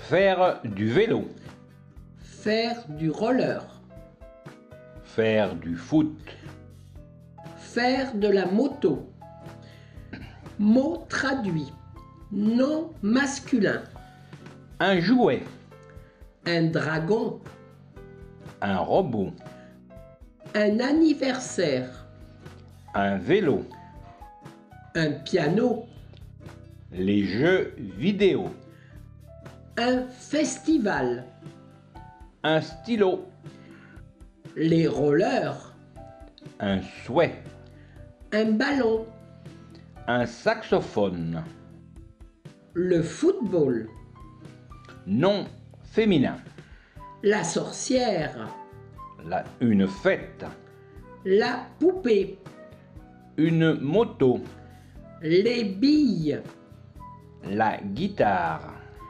Faire du vélo. Faire du roller. Faire du foot. Faire de la moto. Mot traduit. Nom masculin. Un jouet. Un dragon. Un robot. Un anniversaire. Un vélo. Un piano. Les jeux vidéo. Un festival. Un stylo. Les rollers. Un souhait. Un ballon. Un saxophone. Le football. Nom féminin. La sorcière. Une fête. La poupée. Une moto. Les billes. La guitare.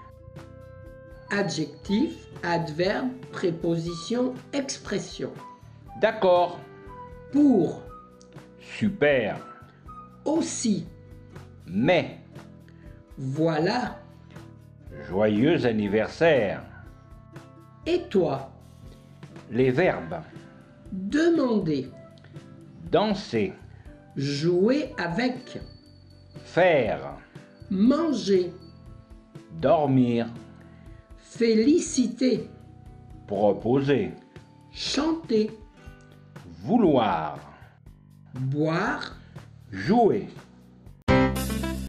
Adjectif, adverbe, préposition, expression. D'accord. Pour. Super. Aussi. Mais. Voilà. Joyeux anniversaire. Et toi? Les verbes. Demander. Danser. Jouer avec. Faire. Manger. Dormir. Féliciter. Proposer. Chanter. Vouloir. Boire. Jouer.